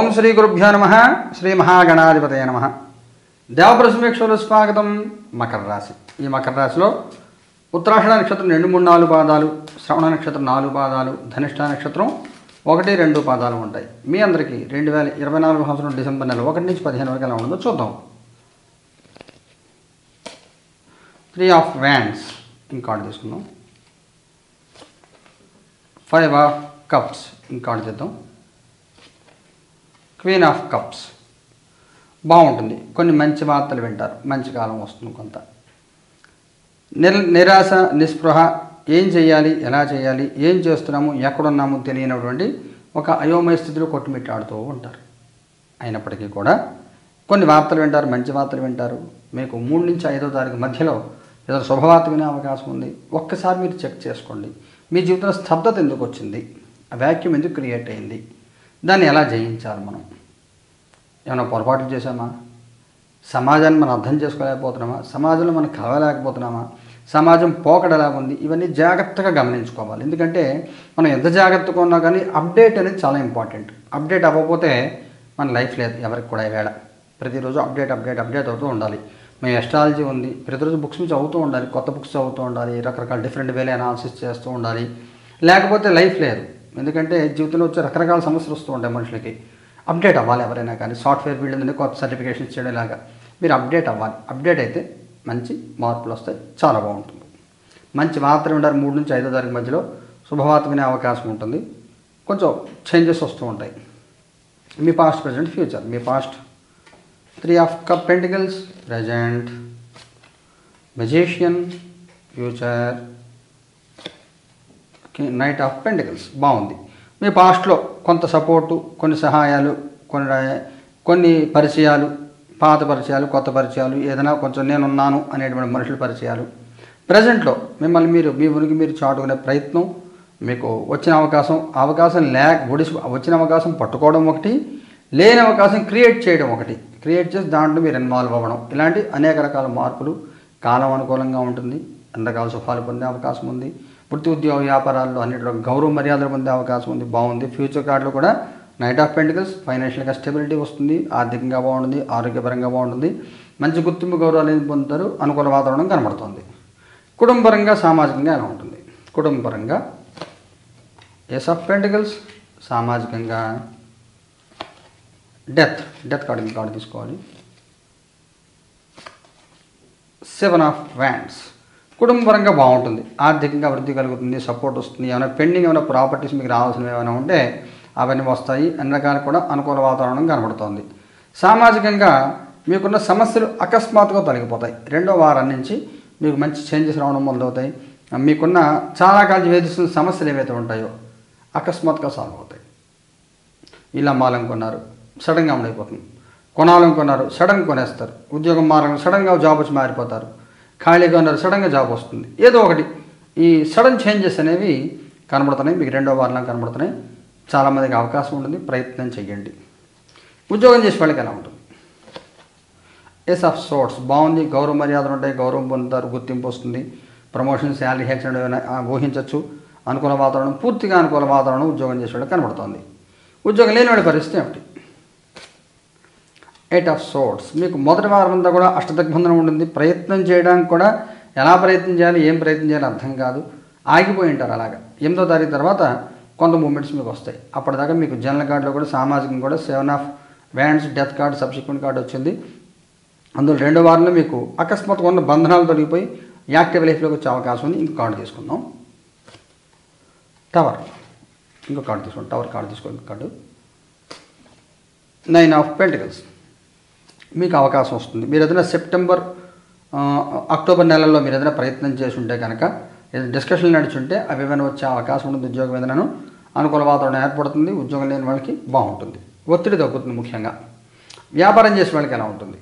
ఓం శ్రీ గురుభ్యో నమః. శ్రీ మహాగణాధిపతయ నమః. దేవప్రసమేక్షలు స్వాగతం. మకర రాశి. ఈ మకర రాశిలో ఉత్తరాషాఢ నక్షత్రం 2, 3, 4 పాదాలు, శ్రవణ నక్షత్రం 4 పాదాలు, ధనిష్ఠ నక్షత్రం 1, 2 పాదాలు ఉంటాయి. మీ అందరికీ 2024 సంవత్సరం డిసెంబర్ నెల 1 నుంచి 15 వరకు ఎలా ఉంటుందో చూద్దాం. 3 ఆఫ్ వ్యాండ్స్ ఇంకార్డు తీసుకుందాం. 5 ఆఫ్ కప్స్ ఇంకార్డు చేద్దాం. క్వీన్ ఆఫ్ కప్స్ బాగుంటుంది. కొన్ని మంచి వార్తలు వింటారు. మంచి కాలం వస్తుంది. కొంత నిరాశ, నిస్పృహ, ఏం చేయాలి, ఎలా చేయాలి, ఏం చేస్తున్నాము, ఎక్కడున్నాము తెలియనటువంటి ఒక అయోమయ స్థితిలో కొట్టుమిట్టాడుతూ ఉంటారు. అయినప్పటికీ కూడా కొన్ని వార్తలు వింటారు, మంచి వార్తలు వింటారు. మీకు 3 నుంచి 5వ తారీఖు మధ్యలో ఏదైనా శుభవార్త వినే అవకాశం ఉంది. ఒక్కసారి మీరు చెక్ చేసుకోండి. మీ జీవితంలో స్తబ్దత ఎందుకు వచ్చింది, ఆ వ్యాక్యూమ్ ఎందుకు క్రియేట్ అయింది, దాన్ని ఎలా జయించాలి, మనం ఏమైనా పొరపాట్లు చేసామా, సమాజాన్ని మనం అర్థం చేసుకోలేకపోతున్నామా, సమాజంలో మనం కలవలేకపోతున్నామా, సమాజం పోకడ ఎలా ఉంది, ఇవన్నీ జాగ్రత్తగా గమనించుకోవాలి. ఎందుకంటే మనం ఎంత జాగ్రత్తగా ఉన్నా కానీ అప్డేట్ అనేది చాలా ఇంపార్టెంట్. అప్డేట్ అవ్వకపోతే మన లైఫ్ లేదు ఎవరికి కూడా. ఈవేళ ప్రతిరోజు అప్డేట్ అవుతూ ఉండాలి. మేము ఎస్ట్రాలజీ ఉంది, ప్రతిరోజు బుక్స్ చదువుతూ ఉండాలి, కొత్త బుక్స్ చదువుతూ ఉండాలి, రకరకాల డిఫరెంట్ వేలే అనాలిసిస్ చేస్తూ ఉండాలి. లేకపోతే లైఫ్ లేదు. ఎందుకంటే జీవితంలో వచ్చే రకరకాల సమస్యలు వస్తూ ఉంటాయి మనుషులకి. అప్డేట్ అవ్వాలి ఎవరైనా కానీ. సాఫ్ట్వేర్ ఫీల్డ్ నుండి కొత్త సర్టిఫికేషన్స్ చేయడం ఇలాగా మీరు అప్డేట్ అవ్వాలి. అప్డేట్ అయితే మంచి మార్పులు వస్తాయి. చాలా బాగుంటుంది. మంచి వార్తలు ఉంటారు. 3 నుంచి 5వ తారీఖు మధ్యలో శుభవార్త వినే అవకాశం ఉంటుంది. కొంచెం చేంజెస్ వస్తూ ఉంటాయి. మీ పాస్ట్, ప్రజెంట్, ఫ్యూచర్. మీ past 3 of cup pentacles, present magician, future knight of pentacles. బాగుంది. మీ పాస్ట్లో కొంత సపోర్టు, కొన్ని సహాయాలు, కొన్ని పరిచయాలు, పాత పరిచయాలు, కొత్త పరిచయాలు, ఏదైనా కొంచెం నేనున్నాను అనేటువంటి మనుషుల పరిచయాలు. ప్రజెంట్లో మిమ్మల్ని మీ ఉనికి మీరు చాటుకునే ప్రయత్నం, మీకు వచ్చిన అవకాశం వచ్చిన అవకాశం పట్టుకోవడం ఒకటి, లేని అవకాశం క్రియేట్ చేయడం ఒకటి. క్రియేట్ చేసి దాంట్లో మీరు ఇన్వాల్వ్ అవ్వడం, ఇలాంటి అనేక రకాల మార్పులు. కాలం అనుకూలంగా ఉంటుంది. అన్ని రకాల శుభాలు పొందే అవకాశం ఉంది. వృత్తి, ఉద్యోగ, వ్యాపారాల్లో అన్నింటిలో గౌరవ మర్యాదలు పొందే అవకాశం ఉంది. బాగుంది. ఫ్యూచర్ కార్డులో కూడా నైట్ ఆఫ్ పెంటికల్స్. ఫైనాన్షియల్గా స్టెబిలిటీ వస్తుంది. ఆర్థికంగా బాగుంటుంది. ఆరోగ్యపరంగా బాగుంటుంది. మంచి గుర్తింపు, గౌరవాలు పొందుతారు. అనుకూల వాతావరణం కనబడుతుంది. కుటుంబపరంగా, సామాజికంగా ఎలా ఉంటుంది? కుటుంబపరంగా ఏస్ ఆఫ్ పెంటికల్స్. సామాజికంగా డెత్ కార్డు తీసుకోవాలి. 7 ఆఫ్ వ్యాండ్స్. కుటుంబపరంగా బాగుంటుంది. ఆర్థికంగా వృద్ధి కలుగుతుంది. సపోర్ట్ వస్తుంది. ఏమైనా ప్రాపర్టీస్ మీకు రావాల్సినవి ఏమైనా ఉంటే అవన్నీ వస్తాయి. అన్ని రకాలు కూడా అనుకూల వాతావరణం కనబడుతోంది. సామాజికంగా మీకున్న సమస్యలు అకస్మాత్తుగా తొలగిపోతాయి. 2వ వారం నుంచి మీకు మంచి చేంజెస్ రావడం మొదలవుతాయి. మీకున్న చాలా కాలం వేధిస్తున్న సమస్యలు ఏవైతే ఉంటాయో అకస్మాత్తుగా సాల్వ్ అవుతాయి. ఇలా అమ్మాలనుకున్నారు, సడన్గా అమలైపోతుంది. కొనాలనుకున్నారు, సడన్గా కొనేస్తారు. ఉద్యోగం సడన్గా జాబ్ వచ్చి మారిపోతారు. ఖాళీగా ఉన్నారు, సడన్గా జాబ్ వస్తుంది. ఏదో ఒకటి ఈ సడన్ చేంజెస్ అనేవి కనబడుతున్నాయి. మీకు 2వ వారంలో కనబడుతున్నాయి. చాలామందికి అవకాశం ఉంటుంది. ప్రయత్నం చేయండి. ఉద్యోగం చేసే వాళ్ళకి ఎలా ఉంటుంది? Ace of swords. బాగుంది. గౌరవ మర్యాదలు ఉంటాయి. గౌరవం పొందుతారు. గుర్తింపు వస్తుంది. ప్రమోషన్, శాలరీ హెచ్ ఊహించవచ్చు. అనుకూల వాతావరణం, పూర్తిగా అనుకూల వాతావరణం ఉద్యోగం చేసే వాళ్ళకి కనబడుతుంది. ఉద్యోగం లేని వాళ్ళ పరిస్థితి ఏమిటి? 8 ఆఫ్ సోర్ట్స్. మీకు మొదటి వారం అంతా కూడా అష్టదిగ్బంధనం ఉంటుంది. ప్రయత్నం చేయడానికి కూడా ఎలా ప్రయత్నం చేయాలి, ఏం ప్రయత్నం చేయాలి అర్థం కాదు. ఆగిపోయి ఉంటారు. అలాగా 8వ తారీఖు తర్వాత కొంత మూమెంట్స్ మీకు వస్తాయి. అప్పటిదాకా మీకు జనరల్ కార్డులో కూడా, సామాజికం కూడా 7 of wands, death card, subsequent card వచ్చింది. అందులో 2వ వారంలో మీకు అకస్మాత్తుగా ఉన్న బంధనాలు తొలగిపోయి యాక్టివ్ లైఫ్లోకి వచ్చే అవకాశం ఉంది. ఇంకో కార్డు తీసుకుందాం. టవర్. ఇంకో కార్డు తీసుకోండి. టవర్ కార్డు తీసుకోండి. Card 9 of pentacles. మీకు అవకాశం వస్తుంది. మీరు ఏదైనా సెప్టెంబర్, అక్టోబర్ నెలల్లో మీరు ఏదైనా ప్రయత్నం చేసి ఉంటే కనుక, ఏదైనా డిస్కషన్లు నడుచుంటే అవి ఏమైనా వచ్చే అవకాశం ఉంటుంది. ఉద్యోగం ఏదైనా అనుకూల వాతావరణం ఏర్పడుతుంది. ఉద్యోగం లేని వాళ్ళకి బాగుంటుంది. ఒత్తిడి తగ్గుతుంది. ముఖ్యంగా వ్యాపారం చేసే వాళ్ళకి ఎలా ఉంటుంది?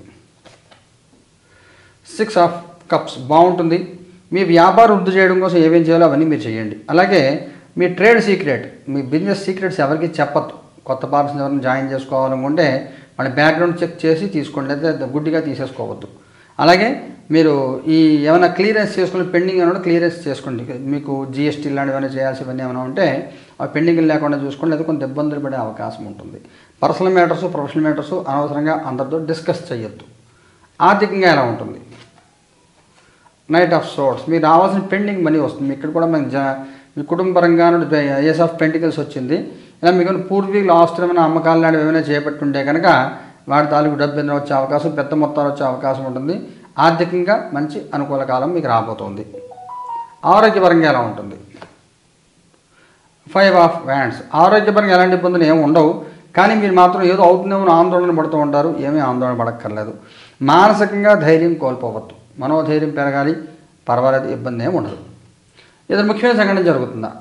6 ఆఫ్ కప్స్. బాగుంటుంది. మీ వ్యాపారం వృద్ధి చేయడం కోసం ఏమేం చేయాలో అవన్నీ మీరు చేయండి. అలాగే మీ ట్రేడ్ సీక్రెట్, మీ బిజినెస్ సీక్రెట్స్ ఎవరికి చెప్పద్దు. కొత్త పార్సన్ ఎవరిని జాయిన్ చేసుకోవాలనుకుంటే వాళ్ళ బ్యాక్గ్రౌండ్ చెక్ చేసి తీసుకోండి. లేదా గుడ్డిగా తీసేసుకోవద్దు. అలాగే మీరు ఈ ఏమైనా క్లియరెన్స్ చేసుకుని పెండింగ్ ఏమైనా క్లియరెన్స్ చేసుకోండి. మీకు జిఎస్టీ లాంటివి ఏమైనా చేయాల్సినవన్నీ ఏమైనా ఉంటే ఆ పెండింగ్ లేకుండా చూసుకోండి, లేదా కొంత ఇబ్బందులు పడే అవకాశం ఉంటుంది. పర్సనల్ మ్యాటర్స్, ప్రొఫెషనల్ మ్యాటర్స్ అనవసరంగా అందరితో డిస్కస్ చేయొద్దు. ఆర్థికంగా ఎలా ఉంటుంది? నైట్ ఆఫ్ సోర్ట్స్, మీకు రావాల్సిన పెండింగ్ మనీ వస్తుంది. ఇక్కడ కూడా మీ కుటుంబపరంగా ఏస్ ఆఫ్ పెంటికల్స్ వచ్చింది. ఇలా మీకు పూర్వీకులు ఆస్తులమైన అమ్మకాలు లాంటివి ఏమైనా చేపట్టుంటే కనుక వాటి తాలూకు డబ్బు ఏదైనా వచ్చే అవకాశం, పెద్ద మొత్తాలు వచ్చే అవకాశం ఉంటుంది. ఆర్థికంగా మంచి అనుకూల కాలం మీకు రాబోతుంది. ఆరోగ్యపరంగా ఎలా ఉంటుంది? 5 ఆఫ్ వ్యాండ్స్. ఆరోగ్యపరంగా ఎలాంటి ఇబ్బందులు ఏమి ఉండవు, కానీ మీరు మాత్రం ఏదో అవుతుందేమో ఆందోళన పడుతూ ఉంటారు. ఏమీ ఆందోళన పడక్కర్లేదు. మానసికంగా ధైర్యం కోల్పోవద్దు, మనోధైర్యం పెరగాలి, పర్వాలేదు, ఇబ్బంది ఏమి ఉండదు. ఏదైనా ముఖ్యమైన సంఘటన జరుగుతుందా?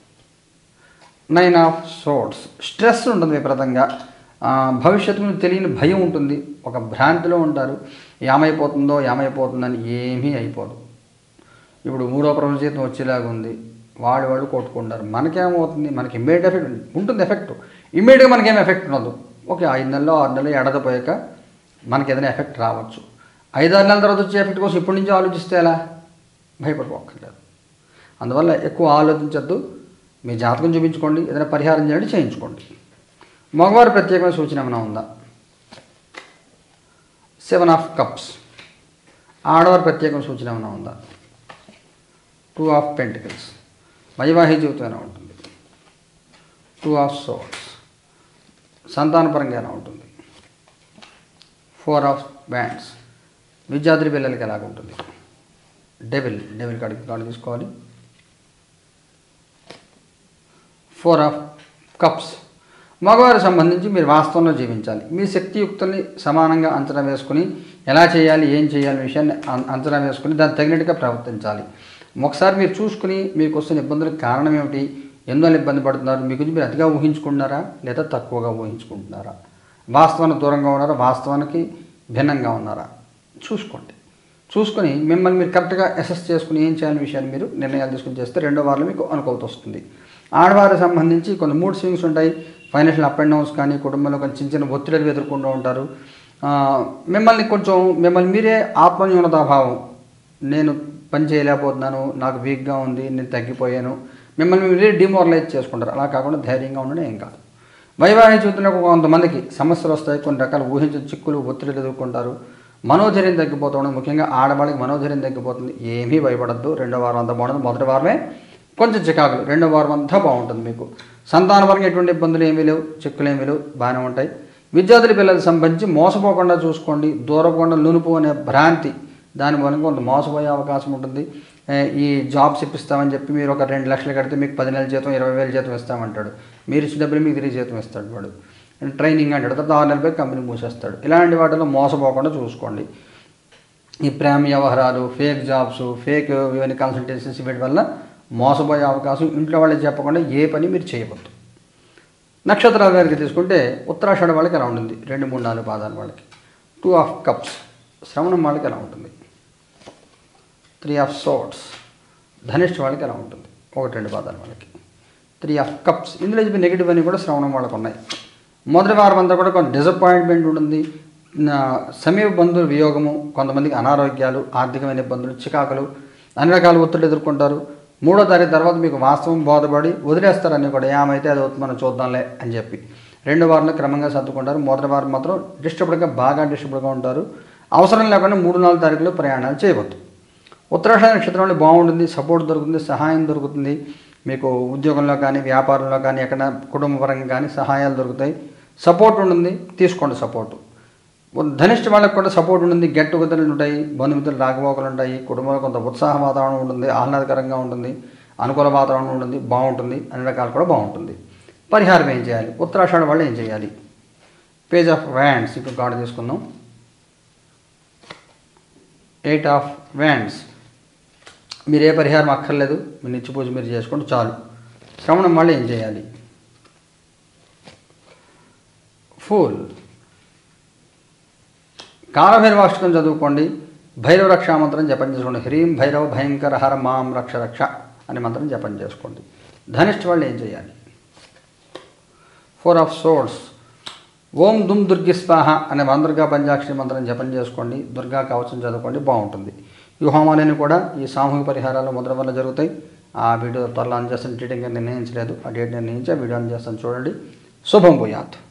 9 ఆఫ్ సోర్ట్స్. స్ట్రెస్ ఉంటుంది విపరీతంగా, భవిష్యత్తులో తెలియని భయం ఉంటుంది, ఒక భ్రాంతిలో ఉంటారు. ఏమైపోతుందని ఏమీ అయిపోదు. ఇప్పుడు 3వ ప్రపంచ జీతం వచ్చేలాగా ఉంది, వాళ్ళు కొట్టుకుంటారు. మనకేమవుతుంది? మనకి ఇమ్మీడియట్ ఎఫెక్ట్ ఉంటుంది. ఎఫెక్ట్ ఇమ్మీడియట్గా మనకేం ఎఫెక్ట్ ఉండదు. ఓకే, 5 నెలలు 6 నెలలు ఎడదపోయాక మనకి ఏదైనా ఎఫెక్ట్ రావచ్చు. 5-6 నెలల తర్వాత వచ్చే ఎఫెక్ట్ కోసం ఇప్పటి నుంచి ఆలోచిస్తే ఎలా? భయపడిపోక్కర్లేదు. అందువల్ల ఎక్కువ ఆలోచించద్దు. మీ జాతకం చూపించుకోండి, ఏదైనా పరిహారం చేయండి, చేయించుకోండి. మగవారి ప్రత్యేకమైన సూచన ఏమైనా ఉందా? 7 ఆఫ్ కప్స్. ఆడవారి ప్రత్యేకమైన సూచన ఏమైనా ఉందా? 2 ఆఫ్ పెంటికల్స్. వైవాహిక జీవితం ఎలా ఉంటుంది? 2 ఆఫ్ సోర్ట్స్. సంతానపరంగా ఎలా ఉంటుంది? 4 ఆఫ్ వ్యాండ్స్. విద్యార్థి పిల్లలకి ఎలాగుంటుంది? డెవిల్ కార్డు తీసుకోవాలి. 4 ఆఫ్ కప్స్. మగవారికి సంబంధించి మీరు వాస్తవంలో జీవించాలి. మీ శక్తియుక్తుల్ని సమానంగా అంచనా వేసుకుని ఎలా చేయాలి, ఏం చేయాలి విషయాన్ని అంచనా వేసుకుని దాన్ని తగినట్టుగా ప్రవర్తించాలి. ఒకసారి మీరు చూసుకుని మీకు వస్తున్న ఇబ్బందులకు కారణం ఏమిటి, ఎందువల్ల ఇబ్బంది పడుతున్నారు, మీ గురించి మీరు అతిగా ఊహించుకుంటున్నారా లేదా తక్కువగా ఊహించుకుంటున్నారా, వాస్తవానికి దూరంగా ఉన్నారా, వాస్తవానికి భిన్నంగా ఉన్నారా చూసుకోండి. చూసుకొని మిమ్మల్ని మీరు కరెక్ట్గా అసెస్ చేసుకుని ఏం చేయాలని విషయాన్ని మీరు నిర్ణయాలు తీసుకుని చేస్తే 2వ వారంలో మీకు అనుకూలత వస్తుంది. ఆడవారికి సంబంధించి కొన్ని మూడ్ స్వింగ్స్ ఉంటాయి. ఫైనాన్షియల్ అప్ అండ్ డౌన్స్ కానీ, కుటుంబంలో కొంచెం చిన్న ఒత్తిడిలు ఎదుర్కొంటూ ఉంటారు. మిమ్మల్ని మీరే ఆత్మన్యూనతాభావం, నేను పని చేయలేకపోతున్నాను, నాకు వీక్గా ఉంది, నేను తగ్గిపోయాను, మిమ్మల్ని మీరే డిమోరలైజ్ చేసుకుంటారు. అలా కాకుండా ధైర్యంగా ఉండడం ఏం కాదు. వైవాహిక జీవితంలో కొంతమందికి సమస్యలు వస్తాయి, కొన్ని రకాల ఊహించిన చిక్కులు, ఒత్తిడిలు ఎదుర్కొంటారు. మనోధైర్యం తగ్గిపోతుంది. ముఖ్యంగా ఆడవాళ్ళకి మనోధైర్యం తగ్గిపోతుంది. ఏమీ భయపడద్దు. 2వ వారం అంతా బాగుంటుంది. మొదటి వారమే కొంచెం చికాకులు, 2వ వారం అంతా బాగుంటుంది. మీకు సంతానపరంగా ఎటువంటి ఇబ్బందులు ఏమీ లేవు, చిక్కులు ఏమీ లేవు, బాగానే ఉంటాయి. విద్యార్థుల పిల్లలకు సంబంధించి మోసపోకుండా చూసుకోండి. దూరపోకుండా నునుపు అనే భ్రాంతి, దాని మూలంగా కొంత మోసపోయే అవకాశం ఉంటుంది. ఈ జాబ్స్ ఇప్పిస్తామని చెప్పి మీరు ఒక 2 లక్షలు కడితే మీకు 10 నెలల జీతం 20,000 జీతం ఇస్తామంటాడు. మీరు ఇచ్చిన డబ్బులు మీకు తిరిగి జీతం ఇస్తాడు వాడు. ట్రైనింగ్ అంటాడు, తర్వాత 6 నెలలపై కంపెనీ మూసేస్తాడు. ఇలాంటి వాటిలో మోసపోకుండా చూసుకోండి. ఈ ప్రేమ వ్యవహారాలు, ఫేక్ జాబ్స్, ఫేక్ ఇవన్నీ కన్సల్టెన్సీస్, వీటి వల్ల మోసపోయే అవకాశం. ఇంట్లో వాళ్ళకి చెప్పకుండా ఏ పని మీరు చేయవద్దు. నక్షత్రాల వారికి తీసుకుంటే ఉత్తరాషాఢ వాళ్ళకి ఎలా ఉంటుంది? 2, 3, 4 పాదాల వాళ్ళకి 2 ఆఫ్ కప్స్. శ్రవణం వాళ్ళకి ఎలా ఉంటుంది? 3 ఆఫ్ సోర్ట్స్. ధనిష్ఠ వాళ్ళకి ఎలా ఉంటుంది? 1, 2 పాదాల వాళ్ళకి 3 ఆఫ్ కప్స్. ఇందులో చెప్పి నెగిటివ్ అని కూడా శ్రవణం వాళ్ళకు ఉన్నాయి. మొదటి వారం అంతా కూడా కొంత డిసప్పాయింట్మెంట్ ఉంటుంది. సమీప బంధువుల వియోగము, కొంతమందికి అనారోగ్యాలు, ఆర్థికమైన ఇబ్బందులు, చికాకులు, అన్ని రకాల ఒత్తిడి ఎదుర్కొంటారు. 3వ తారీఖు తర్వాత మీకు వాస్తవం బోధపడి వదిలేస్తారని కూడా, ఏమైతే అది అవుతుంది మనం చూద్దాంలే అని చెప్పి 2వ వారంలో క్రమంగా సర్దుకుంటారు. మొదటి వారం మాత్రం బాగా డిస్టర్బ్డ్గా ఉంటారు. అవసరం లేకుండా 3, 4 తారీఖులో ప్రయాణాలు చేయవద్దు. ఉత్తరాషాఢ నక్షత్రంలో బాగుంటుంది. సపోర్ట్ దొరుకుతుంది, సహాయం దొరుకుతుంది. మీకు ఉద్యోగంలో కానీ, వ్యాపారంలో కానీ, ఎక్కడ కుటుంబపరంగా కానీ సహాయాలు దొరుకుతాయి. సపోర్ట్ ఉంటుంది, తీసుకోండి సపోర్టు. ధనిష్ఠ వాళ్ళకి కూడా సపోర్ట్ ఉంటుంది. గెట్ టుగెదర్లు ఉంటాయి, బంధుమిత్రులు రాకపోకలు ఉంటాయి. కుటుంబంలో కొంత ఉత్సాహ వాతావరణం ఉంటుంది, ఆహ్లాదకరంగా ఉంటుంది, అనుకూల వాతావరణం ఉంటుంది, బాగుంటుంది. అన్ని రకాలు కూడా బాగుంటుంది. పరిహారం ఏం చేయాలి? ఉత్తరాషాఢ వాళ్ళు ఏం చేయాలి? Page of wands. ఇప్పుడు కార్డు తీసుకుందాం. 8 ఆఫ్ వ్యాండ్స్. మీరు ఏ పరిహారం అక్కర్లేదు, మీ నిత్య పూజ మీరు చేసుకుంటే చాలు. శ్రవణం వాళ్ళు ఏం చేయాలి? ఫూల్. కాలభైరవాష్టకం చదువుకోండి. భైరవ రక్షా మంత్రం జపం చేసుకోండి. హ్రీం భైరవ భయంకర హర మాం రక్ష రక్ష అనే మంత్రం జపం చేసుకోండి. ధనిష్ఠ వాళ్ళు ఏం చేయాలి? 4 ఆఫ్ సోర్డ్స్. ఓం దుమ్ దుర్గి స్వాహ అనే వనదుర్గా పంచాక్షరి మంత్రం జపం చేసుకోండి, దుర్గా కవచం చదువుకోండి, బాగుంటుంది. ఈ హోమాలన్నీ కూడా ఈ సామూహిక పరిహారాలు ముద్ర వల్ల జరుగుతాయి. ఆ వీడియో త్వరలో అందజేస్తాను. డేటింగ్ నిర్ణయించలేదు, ఆ డేట్ నిర్ణయించి ఆ వీడియో అందజేస్తాను చూడండి. శుభం భూయాత్.